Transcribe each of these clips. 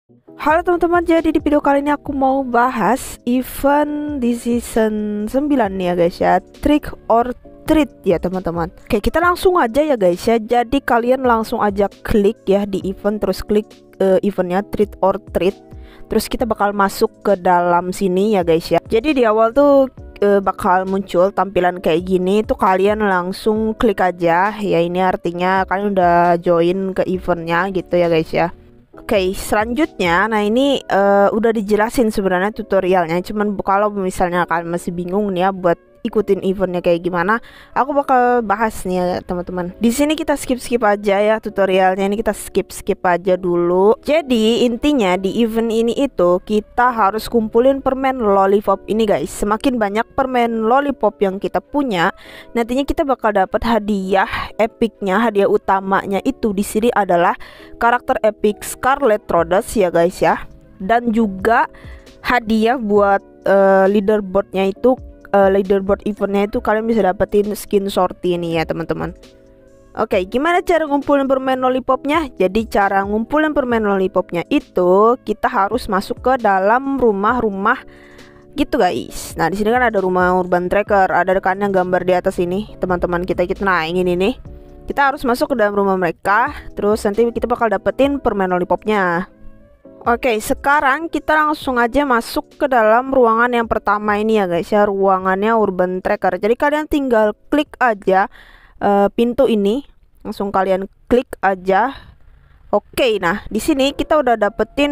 Halo teman-teman, jadi di video kali ini aku mau bahas event di season 9 nih ya guys ya, Trick or Treat ya teman-teman. Oke, kita langsung aja ya guys ya. Jadi kalian langsung aja klik ya di event, terus klik eventnya Trick or Treat. Terus kita bakal masuk ke dalam sini ya guys ya. Jadi di awal tuh bakal muncul tampilan kayak gini, tuh kalian langsung klik aja ya. Ini artinya kalian udah join ke eventnya gitu ya guys ya. Oke, selanjutnya, nah ini udah dijelasin sebenarnya tutorialnya. Cuman kalau misalnya kalian masih bingung nih ya buat ikutin eventnya kayak gimana, aku bakal bahas nih ya teman-teman. Di sini kita skip aja ya tutorialnya, ini kita skip aja dulu. Jadi intinya di event ini itu kita harus kumpulin permen lollipop ini guys. Semakin banyak permen lollipop yang kita punya, nantinya kita bakal dapat hadiah epicnya, hadiah utamanya itu di sini adalah karakter epic Scarlet Rhodes ya guys ya. Dan juga hadiah buat leaderboardnya itu, leaderboard eventnya itu kalian bisa dapetin skin sorti ini ya teman-teman. Oke, gimana cara ngumpulin permen lollipopnya? Jadi cara ngumpulin permen lollipopnya itu kita harus masuk ke dalam rumah-rumah gitu guys. Nah di sini kan ada rumah urban tracker, ada kan yang gambar di atas ini teman-teman kita. Nah ini nih, kita harus masuk ke dalam rumah mereka, terus nanti kita bakal dapetin permen lollipopnya. Oke, sekarang kita langsung aja masuk ke dalam ruangan yang pertama ini ya guys ya, ruangannya urban tracker. Jadi kalian tinggal klik aja pintu ini, langsung kalian klik aja. Oke, nah di sini kita udah dapetin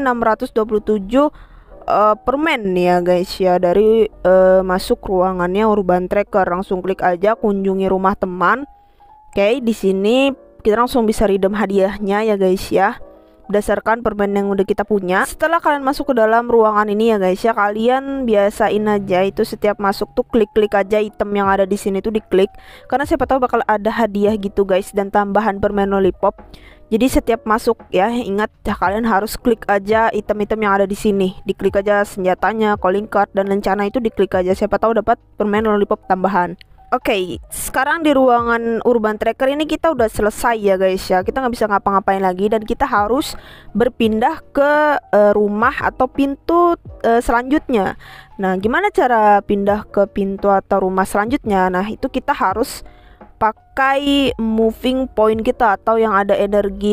627 permen nih ya guys ya dari masuk ruangannya urban tracker. Langsung klik aja kunjungi rumah teman. Oke, di sini kita langsung bisa redeem hadiahnya ya guys ya, berdasarkan permen yang udah kita punya. Setelah kalian masuk ke dalam ruangan ini ya guys ya, kalian biasain aja itu setiap masuk tuh klik aja item yang ada di sini tuh diklik, karena siapa tahu bakal ada hadiah gitu guys dan tambahan permen lollipop. Jadi setiap masuk ya, ingat ya, kalian harus klik aja item-item yang ada di sini. Diklik aja senjatanya, calling card dan lencana itu diklik aja, siapa tahu dapat permen lollipop tambahan. Oke, sekarang di ruangan urban tracker ini kita udah selesai ya guys ya. Kita nggak bisa ngapa-ngapain lagi dan kita harus berpindah ke rumah atau pintu selanjutnya. Nah, gimana cara pindah ke pintu atau rumah selanjutnya? Nah, itu kita harus pakai moving point kita atau yang ada energi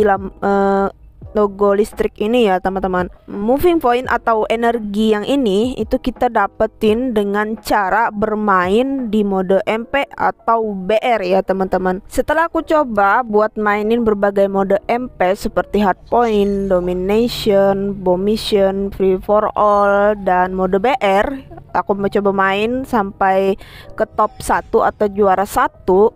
logo listrik ini ya teman-teman. Moving point atau energi yang ini itu kita dapetin dengan cara bermain di mode MP atau BR ya teman-teman. Setelah aku coba buat mainin berbagai mode MP seperti hardpoint, domination, bomb mission, free for all, dan mode BR, aku mencoba main sampai ke top 1 atau juara 1.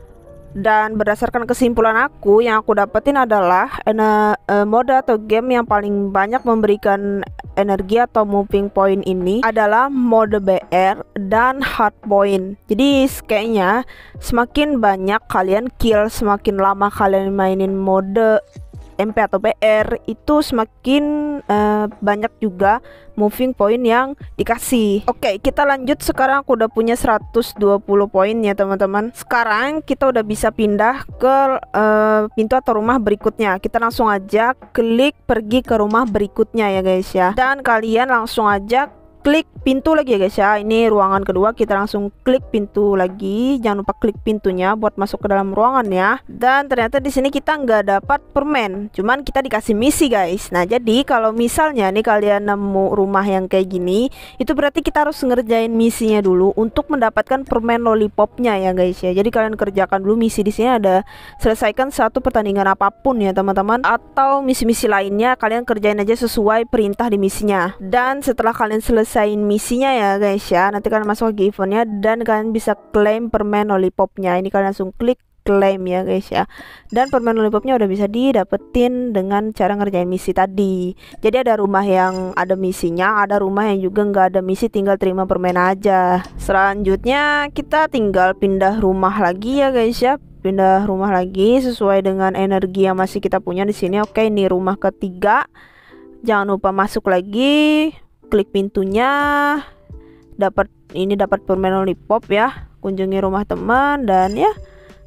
Dan berdasarkan kesimpulan aku, yang aku dapetin adalah mode atau game yang paling banyak memberikan energi atau moving point ini adalah mode BR dan hard point. Jadi kayaknya semakin banyak kalian kill, semakin lama kalian mainin mode MP atau BR, itu semakin banyak juga moving point yang dikasih. Oke, kita lanjut. Sekarang aku udah punya 120 poin ya teman-teman. Sekarang kita udah bisa pindah ke pintu atau rumah berikutnya. Kita langsung aja klik pergi ke rumah berikutnya ya guys ya. Dan kalian langsung aja klik pintu lagi ya guys ya. Ini ruangan kedua, kita langsung klik pintu lagi. Jangan lupa klik pintunya buat masuk ke dalam ruangan ya. Dan ternyata di sini kita nggak dapat permen, cuman kita dikasih misi guys. Nah jadi kalau misalnya nih kalian nemu rumah yang kayak gini, itu berarti kita harus ngerjain misinya dulu untuk mendapatkan permen lollipopnya ya guys ya. Jadi kalian kerjakan dulu misi di sini, ada selesaikan satu pertandingan apapun ya teman-teman, atau misi-misi lainnya kalian kerjain aja sesuai perintah di misinya. Dan setelah kalian selesai misinya ya guys ya, nanti kalian masuk ke eventnya dan kalian bisa claim permen lollipopnya. Ini kalian langsung klik claim ya guys ya, dan permen lollipopnya udah bisa didapetin dengan cara ngerjain misi tadi. Jadi ada rumah yang ada misinya, ada rumah yang juga nggak ada misi, tinggal terima permen aja. Selanjutnya kita tinggal pindah rumah lagi ya guys ya, pindah rumah lagi sesuai dengan energi yang masih kita punya di sini. Oke, ini rumah ketiga. Jangan lupa masuk lagi, klik pintunya, dapat permen lollipop ya, kunjungi rumah teman, dan ya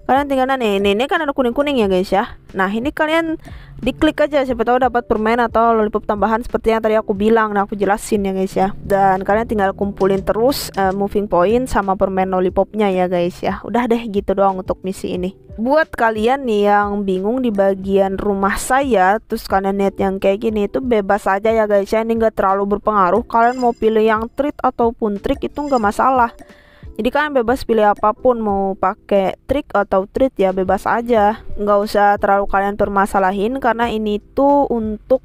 Kalian tinggal ini kan ada kuning-kuning ya guys ya. Nah ini kalian diklik aja, siapa tahu dapat permen atau lollipop tambahan seperti yang tadi aku bilang. Nah aku jelasin ya guys ya. Dan kalian tinggal kumpulin terus moving point sama permen lollipopnya ya guys ya. Udah deh gitu doang untuk misi ini. Buat kalian nih yang bingung di bagian rumah saya, terus kalian lihat yang kayak gini, itu bebas aja ya guys ya. Ini nggak terlalu berpengaruh. Kalian mau pilih yang treat ataupun trik itu nggak masalah. Jadi kalian bebas pilih apapun, mau pakai trik atau treat ya bebas aja. Nggak usah terlalu kalian permasalahin karena ini tuh untuk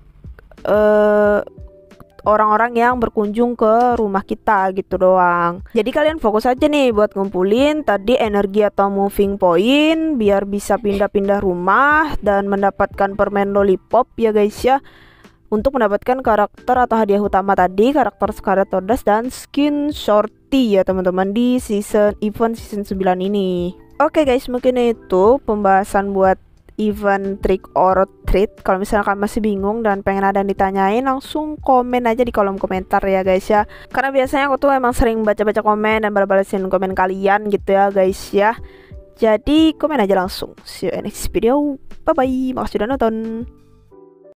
orang-orang yang berkunjung ke rumah kita gitu doang. Jadi kalian fokus aja nih buat ngumpulin tadi energi atau moving point biar bisa pindah-pindah rumah dan mendapatkan permen lollipop ya guys ya. Untuk mendapatkan karakter atau hadiah utama tadi, karakter Scarlet Tordas dan skin Shorty ya teman-teman di event season 9 ini. Oke guys, mungkin itu pembahasan buat event trick or treat. Kalau misalnya kalian masih bingung dan pengen ada yang ditanyain, langsung komen aja di kolom komentar ya guys ya. Karena biasanya aku tuh emang sering baca-baca komen dan balas-balasin komen kalian gitu ya guys ya. Jadi komen aja langsung. See you in next video. Bye bye. Makasih udah nonton.